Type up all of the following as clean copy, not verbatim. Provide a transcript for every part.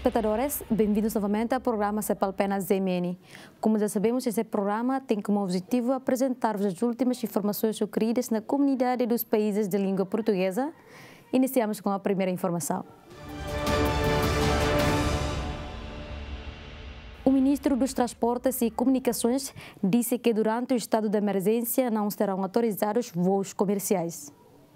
telespectadores, bem-vindos novamente ao programa Cepalpena ZMN. Como já sabemos, esse programa tem como objetivo apresentar-vos as últimas informações ocorridas na comunidade dos países de língua portuguesa. Iniciamos com a primeira informação. O ministro dos Transportes e Comunicações disse que durante o estado de emergência não serão autorizados voos comerciais.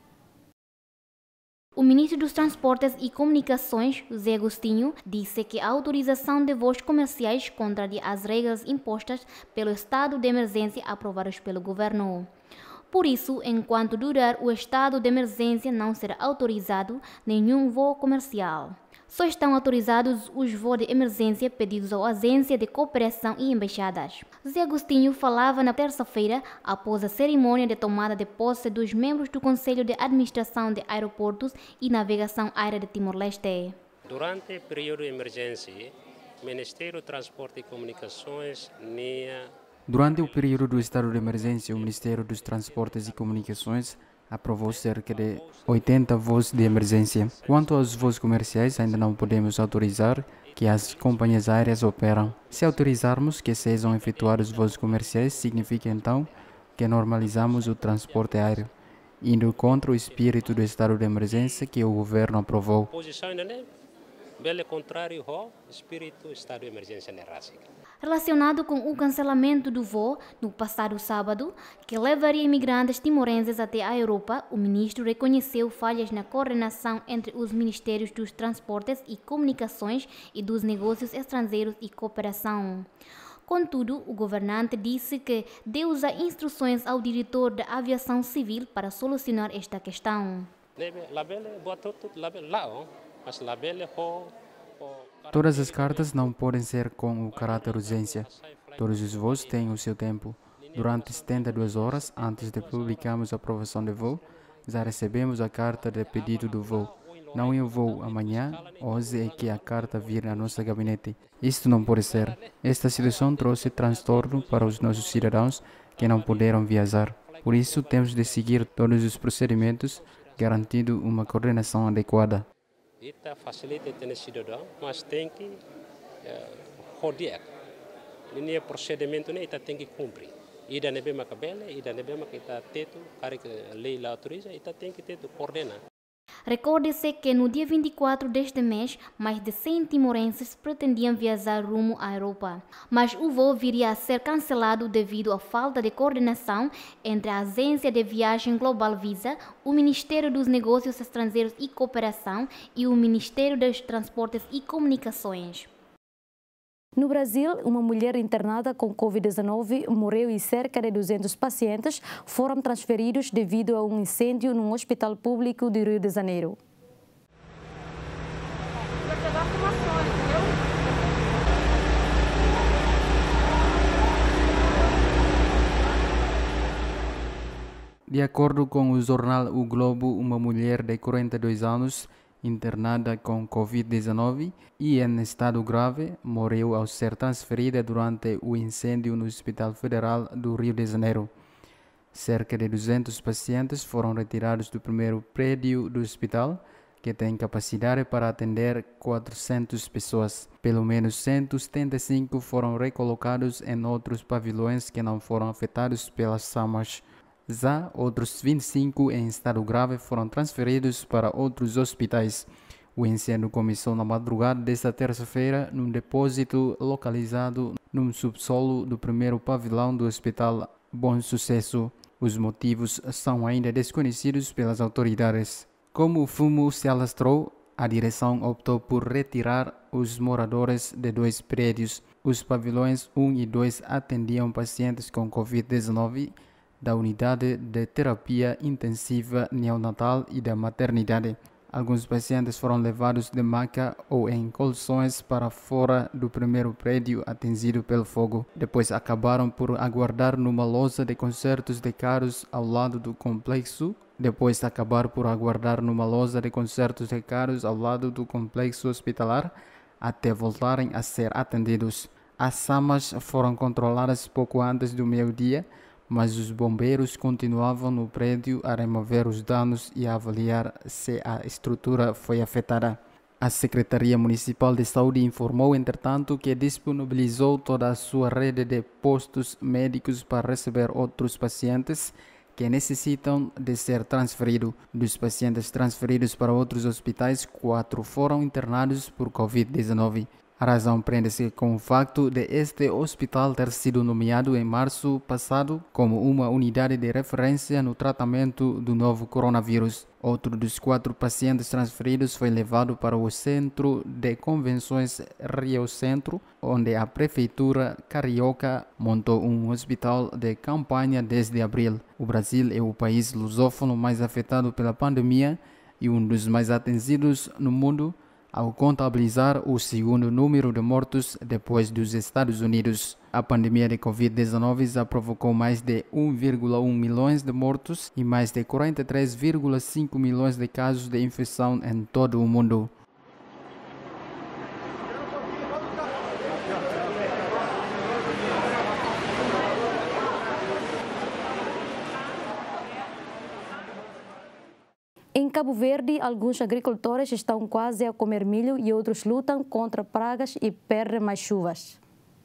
O ministro dos Transportes e Comunicações, José Agostinho, disse que a autorização de voos comerciais contraria as regras impostas pelo estado de emergência aprovadas pelo governo. Por isso, enquanto durar o estado de emergência, não será autorizado nenhum voo comercial. Só estão autorizados os voos de emergência pedidos à Agência de Cooperação e Embaixadas. José Agostinho falava na terça-feira, após a cerimônia de tomada de posse dos membros do Conselho de Administração de Aeroportos e Navegação Aérea de Timor-Leste. Durante o período de emergência, o Ministério do Transporte e Comunicações Durante o período do estado de emergência, o Ministério dos Transportes e Comunicações aprovou cerca de 80 voos de emergência. Quanto aos voos comerciais, ainda não podemos autorizar que as companhias aéreas operam. Se autorizarmos que sejam efetuados voos comerciais, significa então que normalizamos o transporte aéreo, indo contra o espírito do estado de emergência que o governo aprovou. Relacionado com o cancelamento do voo no passado sábado, que levaria imigrantes timorenses até a Europa, o ministro reconheceu falhas na coordenação entre os Ministérios dos Transportes e Comunicações e dos Negócios Estrangeiros e Cooperação. Contudo, o governante disse que deu as instruções ao diretor da Aviação Civil para solucionar esta questão. Todas as cartas não podem ser com o caráter de urgência. Todos os voos têm o seu tempo. Durante 72 horas antes de publicarmos a aprovação do voo, já recebemos a carta de pedido do voo. Não é o voo amanhã, hoje é que a carta vir ao nosso gabinete. Isto não pode ser. Esta situação trouxe transtorno para os nossos cidadãos que não puderam viajar. Por isso, temos de seguir todos os procedimentos, garantindo uma coordenação adequada. Isso facilita o cidadão, mas tem que rodear. O procedimento tem que cumprir. Ida nebe macabela, ida nebe macita teto, cara que a lei lá autoriza, ita tem que teto coordenar. Recorde-se que no dia 24 deste mês, mais de 100 timorenses pretendiam viajar rumo à Europa. Mas o voo viria a ser cancelado devido à falta de coordenação entre a Agência de Viagem Global Visa, o Ministério dos Negócios Estrangeiros e Cooperação e o Ministério dos Transportes e Comunicações. No Brasil, uma mulher internada com Covid-19 morreu e cerca de 200 pacientes foram transferidos devido a um incêndio num hospital público de Rio de Janeiro. De acordo com o jornal O Globo, uma mulher de 42 anos internada com Covid-19 e em estado grave, morreu ao ser transferida durante o incêndio no Hospital Federal do Rio de Janeiro. Cerca de 200 pacientes foram retirados do primeiro prédio do hospital, que tem capacidade para atender 400 pessoas. Pelo menos 175 foram recolocados em outros pavilhões que não foram afetados pelas chamas. Já outros 25 em estado grave foram transferidos para outros hospitais. O incêndio começou na madrugada desta terça-feira num depósito localizado no subsolo do primeiro pavilhão do Hospital Bom Sucesso. Os motivos são ainda desconhecidos pelas autoridades. Como o fumo se alastrou, a direção optou por retirar os moradores de dois prédios. Os pavilhões 1 e 2 atendiam pacientes com Covid-19 da unidade de terapia intensiva neonatal e da maternidade. Alguns pacientes foram levados de maca ou em colchões para fora do primeiro prédio atingido pelo fogo. Depois acabaram por aguardar numa loja de concertos de carros ao lado do complexo. Hospitalar até voltarem a ser atendidos. As chamas foram controladas pouco antes do meio-dia, mas os bombeiros continuavam no prédio a remover os danos e a avaliar se a estrutura foi afetada. A Secretaria Municipal de Saúde informou, entretanto, que disponibilizou toda a sua rede de postos médicos para receber outros pacientes que necessitam de ser transferidos. Dos pacientes transferidos para outros hospitais, 4 foram internados por Covid-19. A razão prende-se com o facto de este hospital ter sido nomeado em março passado como uma unidade de referência no tratamento do novo coronavírus. Outro dos 4 pacientes transferidos foi levado para o Centro de Convenções Rio Centro, onde a Prefeitura Carioca montou um hospital de campanha desde abril. O Brasil é o país lusófono mais afetado pela pandemia e um dos mais atendidos no mundo, ao contabilizar o segundo número de mortos depois dos Estados Unidos. A pandemia de Covid-19 já provocou mais de 1,1 milhões de mortos e mais de 43,5 milhões de casos de infecção em todo o mundo. Em Cabo Verde, alguns agricultores estão quase a comer milho e outros lutam contra pragas e perdem mais chuvas.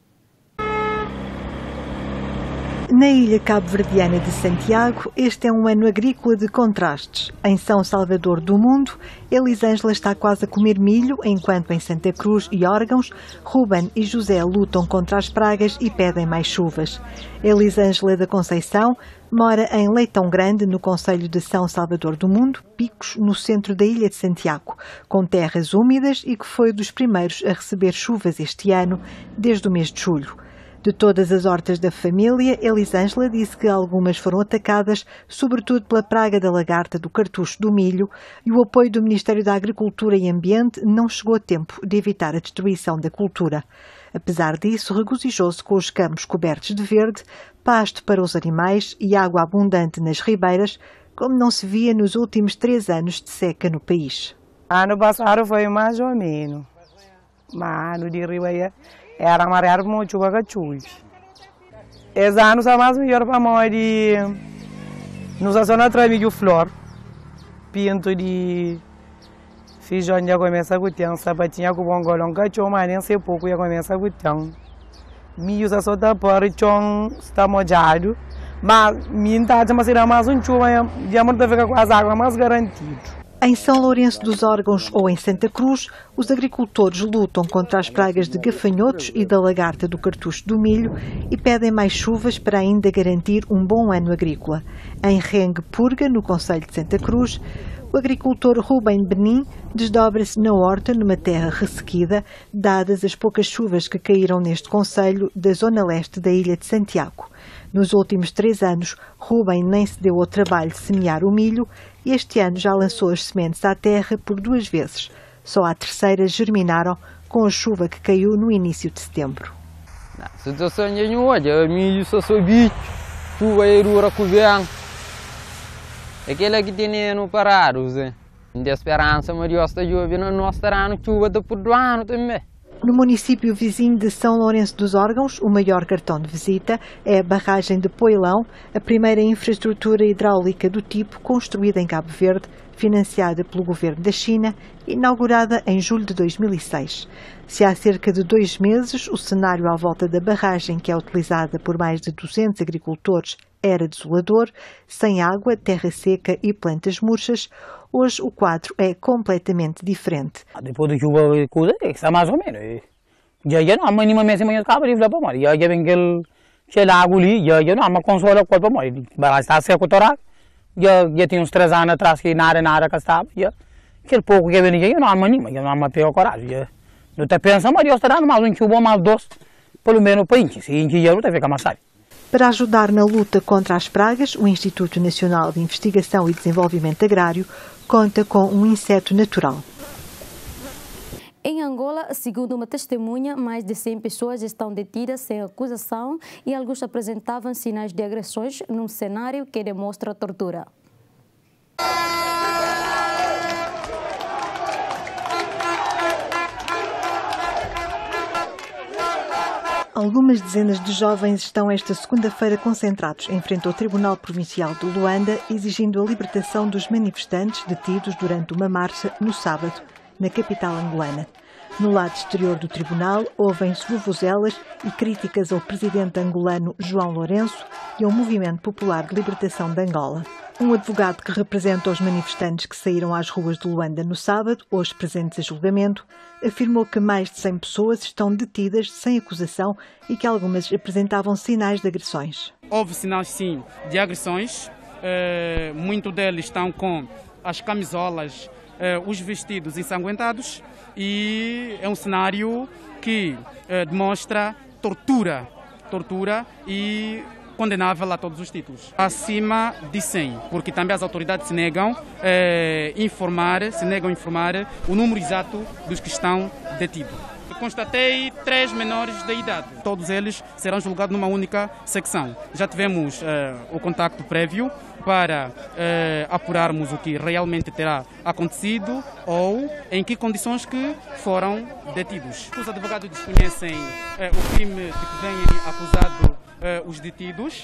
Na ilha cabo-verdiana de Santiago, este é um ano agrícola de contrastes. Em São Salvador do Mundo, Elisângela está quase a comer milho, enquanto em Santa Cruz e Órgãos, Ruben e José lutam contra as pragas e pedem mais chuvas. Elisângela da Conceição mora em Leitão Grande, no concelho de São Salvador do Mundo, Picos, no centro da ilha de Santiago, com terras úmidas e que foi dos primeiros a receber chuvas este ano, desde o mês de julho. De todas as hortas da família, Elisângela disse que algumas foram atacadas, sobretudo pela praga da lagarta do cartucho do milho, e o apoio do Ministério da Agricultura e Ambiente não chegou a tempo de evitar a destruição da cultura. Apesar disso, regozijou-se com os campos cobertos de verde, pasto para os animais e água abundante nas ribeiras, como não se via nos últimos 3 anos de seca no país. Ano passado foi mais ou menos, mas ano de ribeira era marear muito chuva que chove. Esse ano está mais melhor para nós de nos zona trabalho flor, pinto de feijão já começa a gutão, sapatinha com bongolão que chove, mas nem sei pouco já começa a gutão. Milho só está por chão, está molhado, mas minta já será mais chuva, já não fica com as águas mais garantido. Em São Lourenço dos Órgãos ou em Santa Cruz, os agricultores lutam contra as pragas de gafanhotos e da lagarta do cartucho do milho e pedem mais chuvas para ainda garantir um bom ano agrícola. Em Rengue Purga, no concelho de Santa Cruz, o agricultor Ruben Benin desdobra-se na horta numa terra ressequida, dadas as poucas chuvas que caíram neste concelho da zona leste da ilha de Santiago. Nos últimos 3 anos, Ruben nem se deu ao trabalho de semear o milho e este ano já lançou as sementes à terra por 2 vezes. Só a terceira germinaram com a chuva que caiu no início de setembro. A situação é hoje, milho só sobe, chuva e rura com vento. Aquele que tem no parado, de esperança, mas Deus está chovendo no nosso terreno, chuva depois do ano também. No município vizinho de São Lourenço dos Órgãos, o maior cartão de visita é a barragem de Poilão, a primeira infraestrutura hidráulica do tipo construída em Cabo Verde, financiada pelo governo da China, inaugurada em julho de 2006. Se há cerca de 2 meses o cenário à volta da barragem, que é utilizada por mais de 200 agricultores, era desolador, sem água, terra seca e plantas murchas, hoje o quadro é completamente diferente. Depois da chuva, está mais ou menos. Já não há nenhuma mesa de cabo de para morrer. Já vem aquele água ali, já não há uma consola para morrer. Mas está seco torado. Já tem uns 3 anos atrás que nada que estava. Aquele pouco que vem já não há nenhuma, já não há uma pior coragem. Não está pensando, mas Deus está dando mais chuva, mais doce, pelo menos para inchi. Se inchi já não está ficando mais tarde. Para ajudar na luta contra as pragas, o Instituto Nacional de Investigação e Desenvolvimento Agrário conta com um inseto natural. Em Angola, segundo uma testemunha, mais de 100 pessoas estão detidas sem acusação e alguns apresentavam sinais de agressões num cenário que demonstra tortura. Algumas dezenas de jovens estão esta segunda-feira concentrados em frente ao Tribunal Provincial de Luanda, exigindo a libertação dos manifestantes detidos durante uma marcha no sábado na capital angolana. No lado exterior do tribunal, ouvem-se vuvuzelas e críticas ao presidente angolano João Lourenço e ao Movimento Popular de Libertação de Angola. Um advogado que representa os manifestantes que saíram às ruas de Luanda no sábado, hoje presentes a julgamento, afirmou que mais de 100 pessoas estão detidas sem acusação e que algumas apresentavam sinais de agressões. Houve sinais, sim, de agressões. Muitos deles estão com as camisolas, os vestidos ensanguentados, e é um cenário que demonstra tortura e condenável a todos os títulos. Acima de 100, porque também as autoridades se negam a informar o número exato dos que estão detidos. Constatei 3 menores de idade. Todos eles serão julgados numa única secção. Já tivemos o contacto prévio para apurarmos o que realmente terá acontecido ou em que condições que foram detidos. Os advogados desconhecem o crime de que vêm acusados os detidos.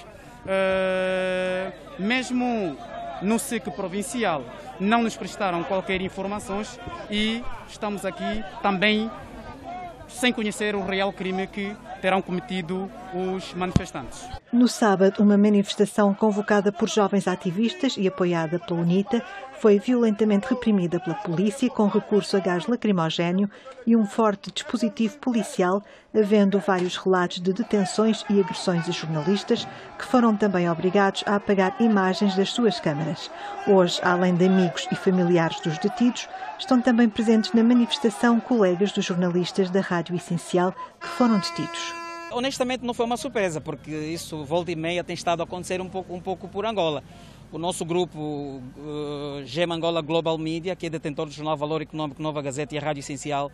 Mesmo no SIC provincial não nos prestaram qualquer informações e estamos aqui também sem conhecer o real crime que terão cometido os manifestantes. No sábado, uma manifestação convocada por jovens ativistas e apoiada pela UNITA foi violentamente reprimida pela polícia com recurso a gás lacrimogéneo e um forte dispositivo policial, havendo vários relatos de detenções e agressões a jornalistas, que foram também obrigados a apagar imagens das suas câmaras. Hoje, além de amigos e familiares dos detidos, estão também presentes na manifestação colegas dos jornalistas da Rádio Essencial que foram detidos. Honestamente não foi uma surpresa, porque isso volta e meia tem estado a acontecer um pouco por Angola. O nosso grupo GEM Angola Global Media, que é detentor do jornal Valor Econômico, Nova Gazeta e a Rádio Essencial,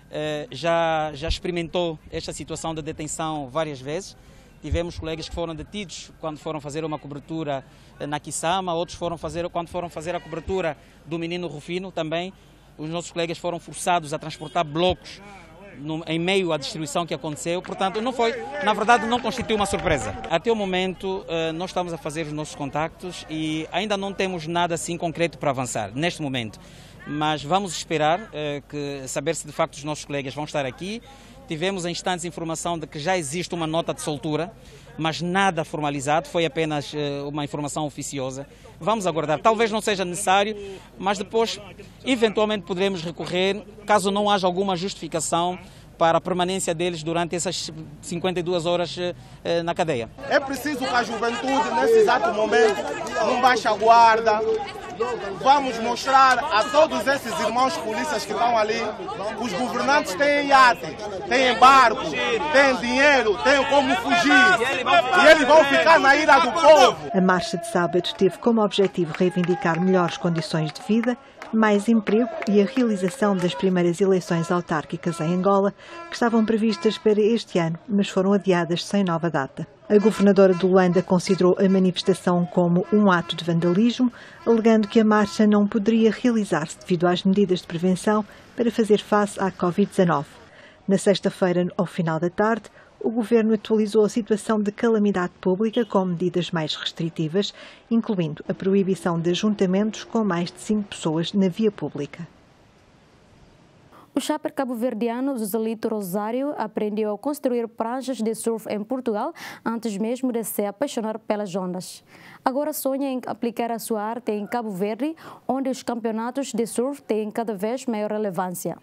já experimentou esta situação de detenção várias vezes. Tivemos colegas que foram detidos quando foram fazer uma cobertura na Kisama, outros quando foram fazer a cobertura do Menino Rufino também. Os nossos colegas foram forçados a transportar blocos em meio à destruição que aconteceu, portanto, na verdade não constitui uma surpresa. Até o momento, nós estamos a fazer os nossos contactos e ainda não temos nada assim concreto para avançar, neste momento. Mas vamos esperar saber se de facto os nossos colegas vão estar aqui. Tivemos em instantes informação de que já existe uma nota de soltura, mas nada formalizado, foi apenas uma informação oficiosa. Vamos aguardar, talvez não seja necessário, mas depois eventualmente poderemos recorrer, caso não haja alguma justificação para a permanência deles durante essas 52 horas na cadeia. É preciso que a juventude, nesse exato momento, não baixe a guarda. Vamos mostrar a todos esses irmãos polícias que estão ali que os governantes têm iate, têm barco, têm dinheiro, têm como fugir e eles vão ficar na ira do povo. A marcha de sábado teve como objetivo reivindicar melhores condições de vida, mais emprego e a realização das primeiras eleições autárquicas em Angola, que estavam previstas para este ano, mas foram adiadas sem nova data. A governadora de Luanda considerou a manifestação como um ato de vandalismo, alegando que a marcha não poderia realizar-se devido às medidas de prevenção para fazer face à Covid-19. Na sexta-feira, ao final da tarde, o governo atualizou a situação de calamidade pública com medidas mais restritivas, incluindo a proibição de ajuntamentos com mais de 5 pessoas na via pública. O chapper cabo-verdiano Joselito Rosário aprendeu a construir pranchas de surf em Portugal antes mesmo de se apaixonar pelas ondas. Agora sonha em aplicar a sua arte em Cabo Verde, onde os campeonatos de surf têm cada vez maior relevância.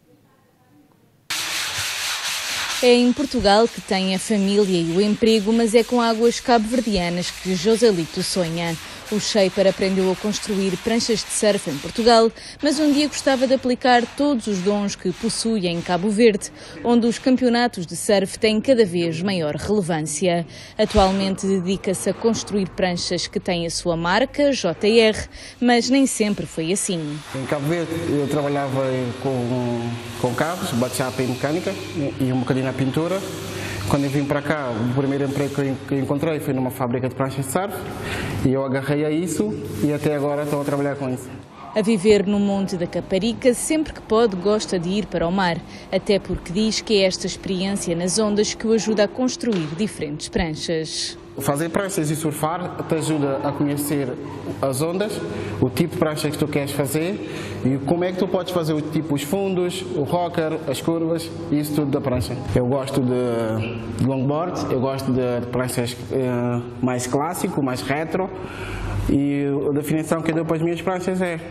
É em Portugal que tem a família e o emprego, mas é com águas cabo-verdianas que Joselito sonha. O shaper aprendeu a construir pranchas de surf em Portugal, mas um dia gostava de aplicar todos os dons que possui em Cabo Verde, onde os campeonatos de surf têm cada vez maior relevância. Atualmente dedica-se a construir pranchas que têm a sua marca, JR, mas nem sempre foi assim. Em Cabo Verde eu trabalhava com cabos, bate-chapa e mecânica e um bocadinho na pintura. Quando eu vim para cá, o primeiro emprego que eu encontrei foi numa fábrica de pranchas de surf e eu agarrei a isso e até agora estou a trabalhar com isso. A viver no Monte da Caparica, sempre que pode gosta de ir para o mar, até porque diz que é esta experiência nas ondas que o ajuda a construir diferentes pranchas. Fazer pranchas e surfar te ajuda a conhecer as ondas, o tipo de prancha que tu queres fazer e como é que tu podes fazer os fundos, o rocker, as curvas, isso tudo da prancha. Eu gosto de longboard, eu gosto de pranchas mais clássico, mais retro e a definição que eu dou para as minhas pranchas é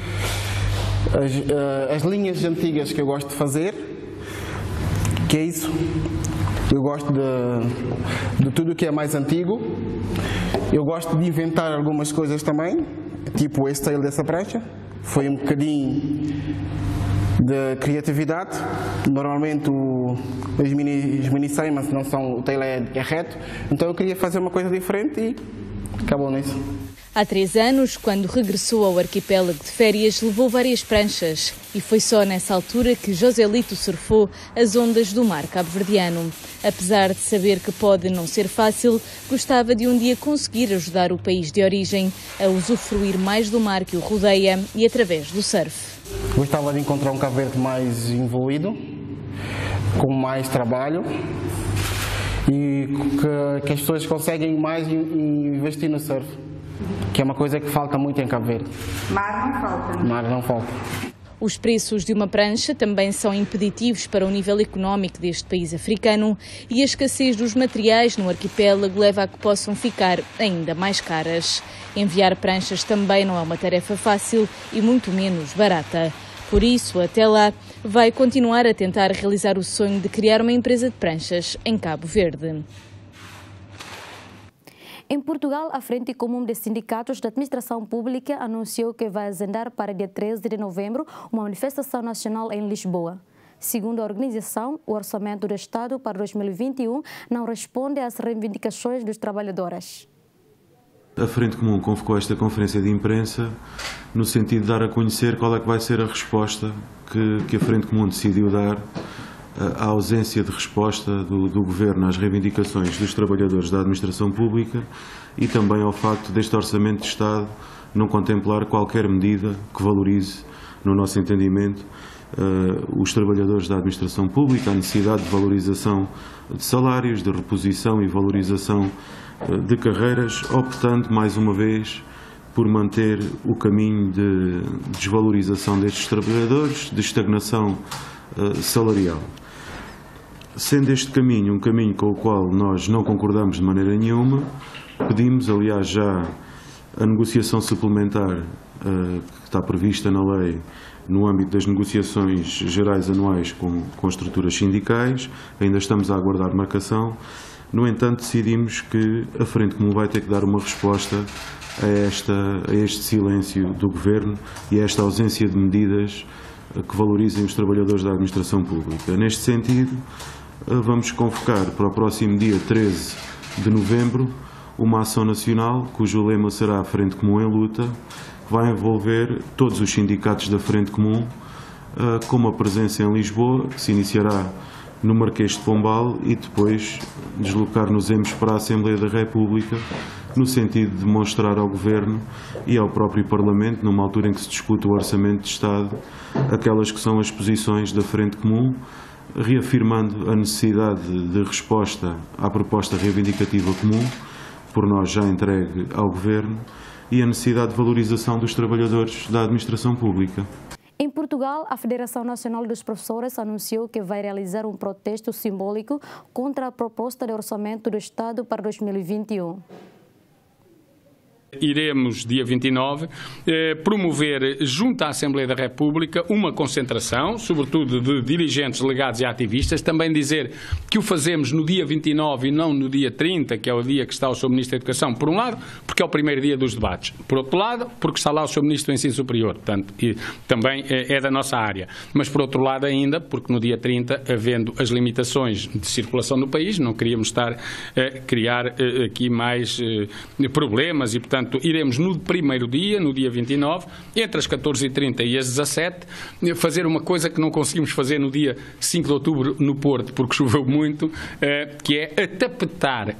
as linhas antigas que eu gosto de fazer, que é isso. Eu gosto de tudo que é mais antigo. Eu gosto de inventar algumas coisas também, tipo esse tail dessa prancha. Foi um bocadinho de criatividade. Normalmente os mini Siemens não são, o tail é reto, então eu queria fazer uma coisa diferente e acabou nisso. Há 3 anos, quando regressou ao arquipélago de férias, levou várias pranchas e foi só nessa altura que Joselito surfou as ondas do mar cabo-verdiano. Apesar de saber que pode não ser fácil, gostava de um dia conseguir ajudar o país de origem a usufruir mais do mar que o rodeia e através do surf. Gostava de encontrar um Cabo Verde mais evoluído, com mais trabalho e que as pessoas conseguem mais investir no surf. Que é uma coisa que falta muito em Cabo Verde. Mar não falta. Mar não falta. Os preços de uma prancha também são impeditivos para o nível económico deste país africano e a escassez dos materiais no arquipélago leva a que possam ficar ainda mais caras. Enviar pranchas também não é uma tarefa fácil e muito menos barata. Por isso, até lá, vai continuar a tentar realizar o sonho de criar uma empresa de pranchas em Cabo Verde. Em Portugal, a Frente Comum de Sindicatos da Administração Pública anunciou que vai agendar para dia 13 de novembro uma manifestação nacional em Lisboa. Segundo a organização, o orçamento do Estado para 2021 não responde às reivindicações dos trabalhadores. A Frente Comum convocou esta conferência de imprensa no sentido de dar a conhecer qual é que vai ser a resposta que a Frente Comum decidiu dar à ausência de resposta do Governo às reivindicações dos trabalhadores da administração pública e também ao facto deste Orçamento de Estado não contemplar qualquer medida que valorize, no nosso entendimento, os trabalhadores da administração pública, a necessidade de valorização de salários, de reposição e valorização de carreiras, optando mais uma vez por manter o caminho de desvalorização destes trabalhadores, de estagnação salarial. Sendo este caminho um caminho com o qual nós não concordamos de maneira nenhuma, pedimos, aliás, já a negociação suplementar que está prevista na lei no âmbito das negociações gerais anuais com estruturas sindicais, ainda estamos a aguardar marcação. No entanto, decidimos que a Frente Comum vai ter que dar uma resposta a este silêncio do Governo e a esta ausência de medidas que valorizem os trabalhadores da administração pública. Neste sentido, vamos convocar para o próximo dia 13 de novembro uma ação nacional cujo lema será a Frente Comum em Luta, que vai envolver todos os sindicatos da Frente Comum, com uma presença em Lisboa, que se iniciará no Marquês de Pombal e depois deslocar-nos-emos para a Assembleia da República, no sentido de demonstrar ao Governo e ao próprio Parlamento, numa altura em que se discute o Orçamento de Estado, aquelas que são as posições da Frente Comum, reafirmando a necessidade de resposta à proposta reivindicativa comum, por nós já entregue ao Governo, e a necessidade de valorização dos trabalhadores da administração pública. Em Portugal, a Federação Nacional dos Professores anunciou que vai realizar um protesto simbólico contra a proposta de orçamento do Estado para 2021. Iremos, dia 29, promover junto à Assembleia da República uma concentração, sobretudo de dirigentes, delegados e ativistas. Também dizer que o fazemos no dia 29 e não no dia 30, que é o dia que está o Sr. Ministro da Educação, por um lado, porque é o primeiro dia dos debates. Por outro lado, porque está lá o Sr. Ministro do Ensino Superior, portanto, e também é da nossa área. Mas, por outro lado ainda, porque no dia 30, havendo as limitações de circulação no país, não queríamos estar a criar aqui mais problemas e, portanto, iremos no primeiro dia, no dia 29, entre as 14h30 e as 17, fazer uma coisa que não conseguimos fazer no dia 5 de outubro no Porto, porque choveu muito, que é atapetar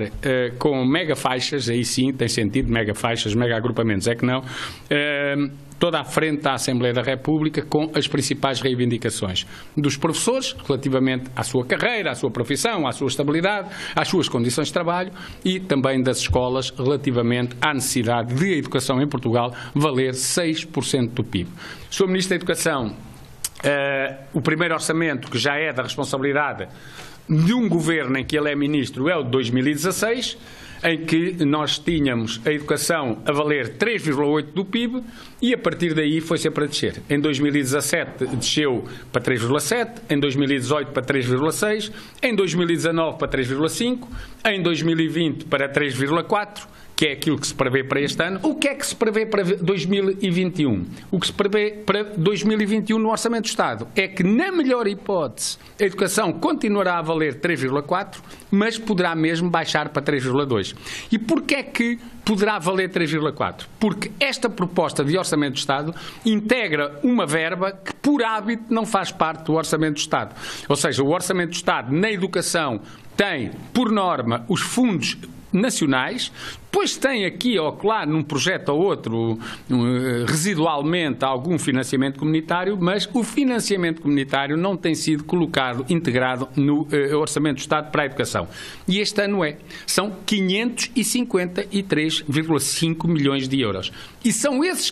com mega faixas, aí sim tem sentido, mega faixas, mega agrupamentos, é que não, toda a frente da Assembleia da República com as principais reivindicações dos professores relativamente à sua carreira, à sua profissão, à sua estabilidade, às suas condições de trabalho e também das escolas relativamente à necessidade de a educação em Portugal valer 6% do PIB. Sr. Ministro da Educação, o primeiro orçamento, que já é da responsabilidade de um governo em que ele é ministro, é o de 2016, em que nós tínhamos a educação a valer 3,8% do PIB e a partir daí foi sempre a descer. Em 2017 desceu para 3,7%, em 2018 para 3,6%, em 2019 para 3,5%, em 2020 para 3,4%, que é aquilo que se prevê para este ano. O que é que se prevê para 2021? O que se prevê para 2021 no Orçamento do Estado é que, na melhor hipótese, a educação continuará a valer 3,4%, mas poderá mesmo baixar para 3,2%. E porquê é que poderá valer 3,4%? Porque esta proposta de Orçamento do Estado integra uma verba que, por hábito, não faz parte do Orçamento do Estado. Ou seja, o Orçamento do Estado na educação tem, por norma, os fundos nacionais, depois tem aqui ou lá num projeto ou outro residualmente algum financiamento comunitário, mas o financiamento comunitário não tem sido colocado, integrado no Orçamento do Estado para a educação. E este ano são 553,5 milhões de euros. E são esses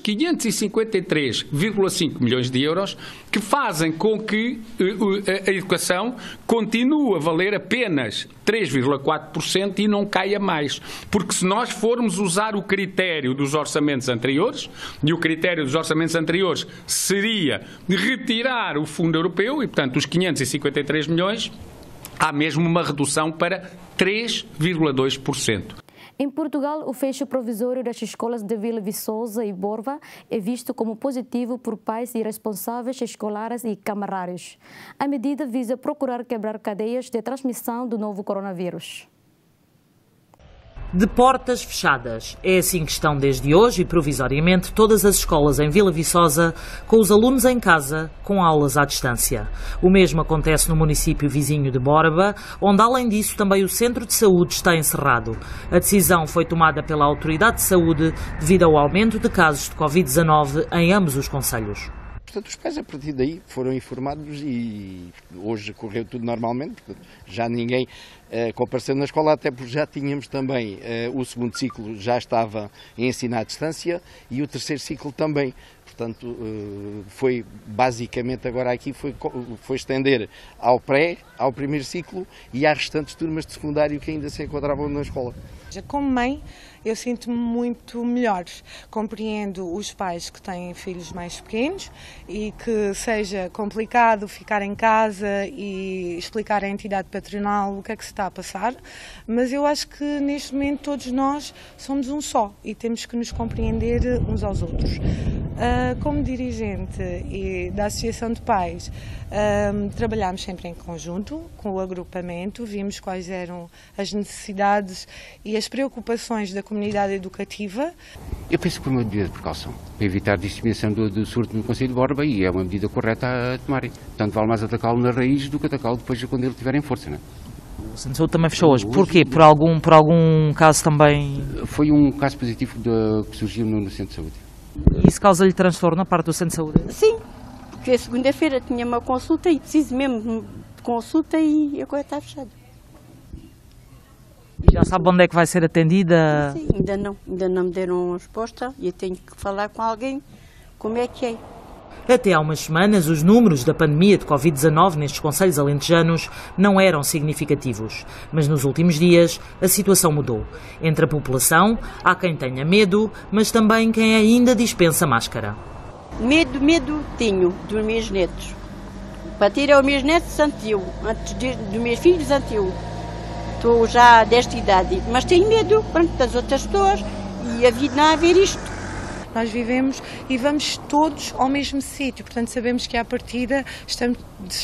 553,5 milhões de euros que fazem com que a educação continue a valer apenas 3,4% e não caia mais. Porque se nós formos usar o critério dos orçamentos anteriores, e o critério dos orçamentos anteriores seria retirar o fundo europeu, e portanto os 553 milhões, há mesmo uma redução para 3,2%. Em Portugal, o fecho provisório das escolas de Vila Viçosa e Borba é visto como positivo por pais e responsáveis escolares e camarários. A medida visa procurar quebrar cadeias de transmissão do novo coronavírus. De portas fechadas. É assim que estão desde hoje e provisoriamente todas as escolas em Vila Viçosa, com os alunos em casa, com aulas à distância. O mesmo acontece no município vizinho de Borba, onde além disso também o centro de saúde está encerrado. A decisão foi tomada pela Autoridade de Saúde devido ao aumento de casos de Covid-19 em ambos os concelhos. Portanto, os pais a partir daí foram informados e hoje correu tudo normalmente, portanto, já ninguém compareceu na escola, até porque já tínhamos também o segundo ciclo já estava em ensino à distância e o terceiro ciclo também. Portanto, foi basicamente agora aqui foi estender ao pré, ao primeiro ciclo e às restantes turmas de secundário que ainda se encontravam na escola. Como mãe, eu sinto-me muito melhor. Compreendo os pais que têm filhos mais pequenos e que seja complicado ficar em casa e explicar à entidade patronal o que é que se está a passar, mas eu acho que neste momento todos nós somos um só e temos que nos compreender uns aos outros. Como dirigente e da Associação de Pais, trabalhámos sempre em conjunto com o agrupamento, vimos quais eram as necessidades e as preocupações da comunidade educativa. Eu penso que foi uma medida de precaução, para evitar a disseminação do surto no concelho de Borba e é uma medida correta a tomarem. Portanto, vale mais atacá-lo na raiz do que atacá-lo depois quando ele tiver em força, não é? O Centro de Saúde também fechou hoje. Porquê? Por algum caso também? Foi um caso positivo que surgiu no Centro de Saúde. E isso causa-lhe transtorno na parte do Centro de Saúde? Sim, porque a segunda-feira tinha uma consulta e preciso mesmo de consulta e agora está fechado. E já sabe onde é que vai ser atendida? Sim, ainda não me deram resposta e eu tenho que falar com alguém como é que é. Até há umas semanas, os números da pandemia de Covid-19 nestes concelhos alentejanos não eram significativos. Mas nos últimos dias, a situação mudou. Entre a população, há quem tenha medo, mas também quem ainda dispensa máscara. Medo tenho dos meus netos. Para ter os meus netos antes eu, antes dos meus filhos antes eu. Estou já desta idade, mas tenho medo das outras pessoas e a vida não há a ver isto. Nós vivemos e vamos todos ao mesmo sítio, portanto sabemos que à partida estamos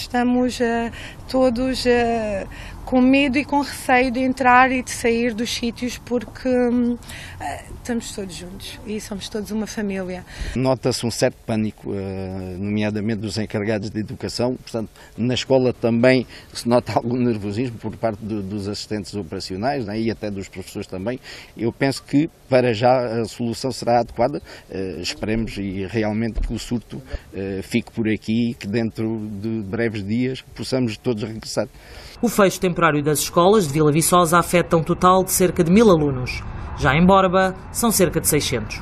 todos com medo e com receio de entrar e de sair dos sítios porque estamos todos juntos e somos todos uma família. Nota-se um certo pânico, nomeadamente dos encarregados de educação, portanto na escola também se nota algum nervosismo por parte dos assistentes operacionais, né, e até dos professores também. Eu penso que para já a solução será adequada, esperemos e realmente que o surto fique por aqui e que dentro de breves dias possamos todos regressar. O fecho temporário das escolas de Vila Viçosa afeta um total de cerca de 1000 alunos. Já em Borba, são cerca de 600.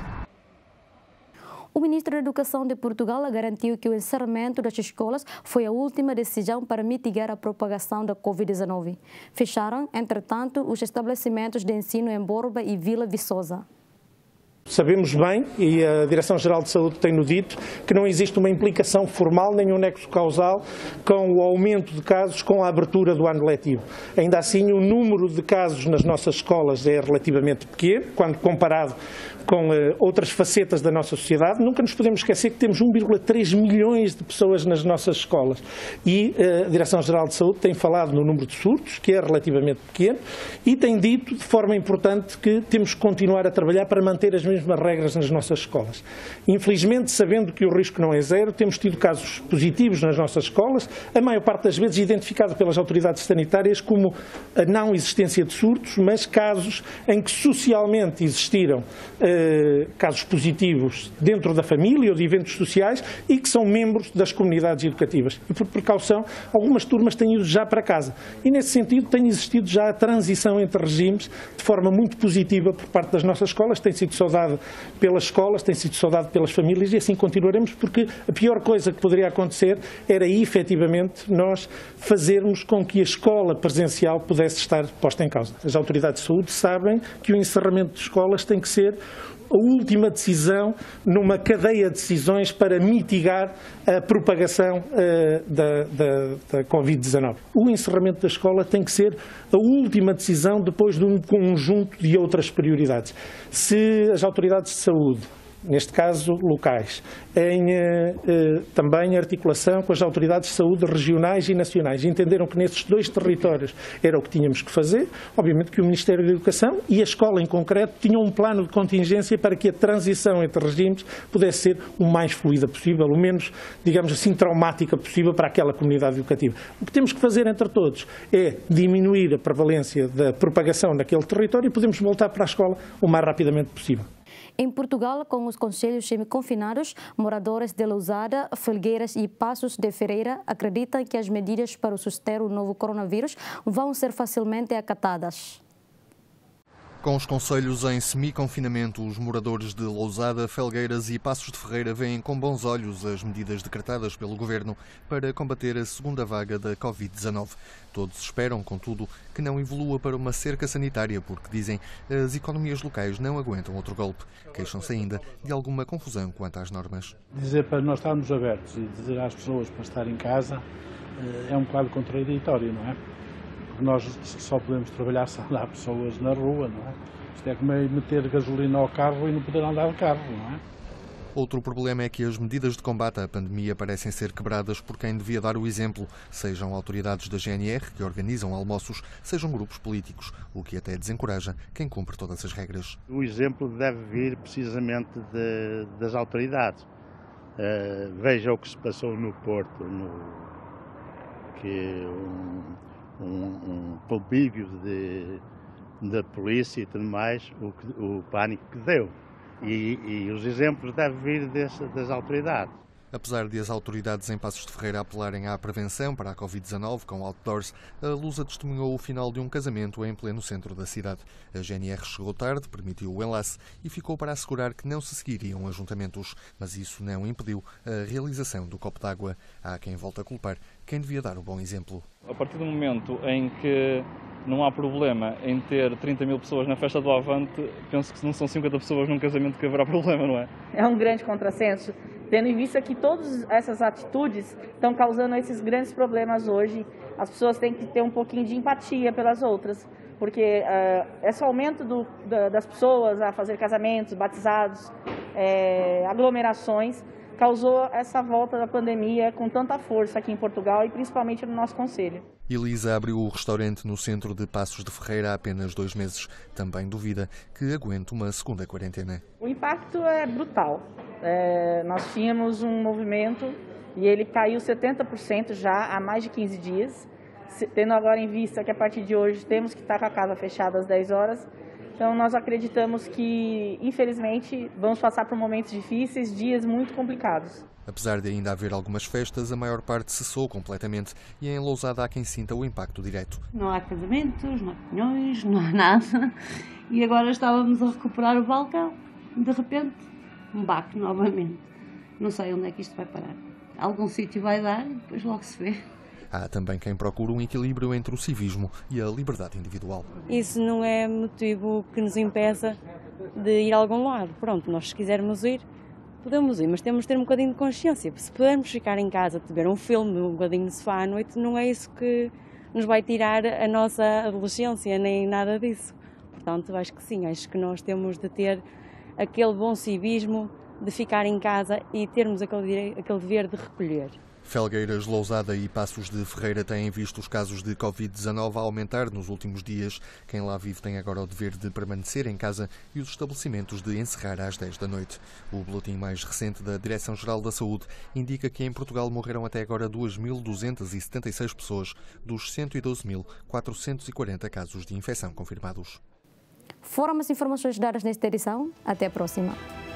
O ministro da Educação de Portugal garantiu que o encerramento das escolas foi a última decisão para mitigar a propagação da Covid-19. Fecharam, entretanto, os estabelecimentos de ensino em Borba e Vila Viçosa. Sabemos bem, e a Direção-Geral de Saúde tem-no dito, que não existe uma implicação formal nem um nexo causal com o aumento de casos com a abertura do ano letivo. Ainda assim, o número de casos nas nossas escolas é relativamente pequeno, quando comparado com outras facetas da nossa sociedade. Nunca nos podemos esquecer que temos 1,3 milhões de pessoas nas nossas escolas e a Direção-Geral de Saúde tem falado no número de surtos, que é relativamente pequeno, e tem dito de forma importante que temos que continuar a trabalhar para manter as mesmas regras nas nossas escolas. Infelizmente, sabendo que o risco não é zero, temos tido casos positivos nas nossas escolas, a maior parte das vezes identificado pelas autoridades sanitárias como a não existência de surtos, mas casos em que socialmente existiram casos positivos dentro da família ou de eventos sociais e que são membros das comunidades educativas. E por precaução, algumas turmas têm ido já para casa. E nesse sentido tem existido já a transição entre regimes de forma muito positiva por parte das nossas escolas. Tem sido saudade pelas escolas, tem sido saudade pelas famílias e assim continuaremos, porque a pior coisa que poderia acontecer era efetivamente nós fazermos com que a escola presencial pudesse estar posta em causa. As autoridades de saúde sabem que o encerramento de escolas tem que ser a última decisão numa cadeia de decisões para mitigar a propagação da Covid-19. O encerramento da escola tem que ser a última decisão depois de um conjunto de outras prioridades. Se as autoridades de saúde, neste caso locais, também em articulação com as autoridades de saúde regionais e nacionais, entenderam que nesses dois territórios era o que tínhamos que fazer, obviamente que o Ministério da Educação e a escola em concreto tinham um plano de contingência para que a transição entre regimes pudesse ser o mais fluida possível, o menos, digamos assim, traumática possível para aquela comunidade educativa. O que temos que fazer entre todos é diminuir a prevalência da propagação naquele território e podemos voltar para a escola o mais rapidamente possível. Em Portugal, com os concelhos semi-confinados, moradores de Lousada, Felgueiras e Passos de Ferreira acreditam que as medidas para suster o novo coronavírus vão ser facilmente acatadas. Com os concelhos em semi-confinamento, os moradores de Lousada, Felgueiras e Passos de Ferreira veem com bons olhos as medidas decretadas pelo Governo para combater a segunda vaga da Covid-19. Todos esperam, contudo, que não evolua para uma cerca sanitária, porque, dizem, as economias locais não aguentam outro golpe. Queixam-se ainda de alguma confusão quanto às normas. Dizer para nós estarmos abertos e dizer às pessoas para estar em casa é um bocado contraditório, não é? Nós só podemos trabalhar se andar pessoas na rua, não é? Isto é como meter gasolina ao carro e não poder andar de carro, não é? Outro problema é que as medidas de combate à pandemia parecem ser quebradas por quem devia dar o exemplo, sejam autoridades da GNR, que organizam almoços, sejam grupos políticos, o que até desencoraja quem cumpre todas as regras. O exemplo deve vir precisamente das autoridades. Veja o que se passou no Porto, que um convívio da polícia e tudo mais, o pânico que deu. E os exemplos devem vir das autoridades. Apesar de as autoridades em Passos de Ferreira apelarem à prevenção para a Covid-19 com outdoors, a Lusa testemunhou o final de um casamento em pleno centro da cidade. A GNR chegou tarde, permitiu o enlace e ficou para assegurar que não se seguiriam ajuntamentos. Mas isso não impediu a realização do copo d'água. Há quem volte a culpar quem devia dar o bom exemplo. A partir do momento em que não há problema em ter 30 mil pessoas na festa do Avante, penso que se não são 50 pessoas num casamento que haverá problema, não é? É um grande contrassenso, tendo em vista que todas essas atitudes estão causando esses grandes problemas hoje. As pessoas têm que ter um pouquinho de empatia pelas outras, porque esse aumento das pessoas a fazer casamentos, batizados, aglomerações, causou essa volta da pandemia com tanta força aqui em Portugal e principalmente no nosso concelho. Elisa abriu o restaurante no centro de Passos de Ferreira há apenas 2 meses. Também duvida que aguente uma segunda quarentena. O impacto é brutal. Nós tínhamos um movimento e ele caiu 70% já há mais de 15 dias. Tendo agora em vista que a partir de hoje temos que estar com a casa fechada às 10 horas, Então nós acreditamos que, infelizmente, vamos passar por momentos difíceis, dias muito complicados. Apesar de ainda haver algumas festas, a maior parte cessou completamente e em Lousada há quem sinta o impacto direto. Não há casamentos, não há pinhões, não há nada. E agora estávamos a recuperar o balcão. De repente, um baque novamente. Não sei onde é que isto vai parar. Algum sítio vai dar e depois logo se vê. Há também quem procura um equilíbrio entre o civismo e a liberdade individual. Isso não é motivo que nos impeça de ir a algum lado. Pronto, nós se quisermos ir, podemos ir, mas temos de ter um bocadinho de consciência. Se pudermos ficar em casa, ver um filme, um bocadinho de sofá à noite, não é isso que nos vai tirar a nossa adolescência, nem nada disso. Portanto, acho que sim, acho que nós temos de ter aquele bom civismo de ficar em casa e termos aquele dever de recolher. Felgueiras, Lousada e Passos de Ferreira têm visto os casos de Covid-19 a aumentar nos últimos dias. Quem lá vive tem agora o dever de permanecer em casa e os estabelecimentos de encerrar às 10 da noite. O boletim mais recente da Direção-Geral da Saúde indica que em Portugal morreram até agora 2.276 pessoas dos 112.440 casos de infecção confirmados. Foram as informações dadas nesta edição. Até a próxima.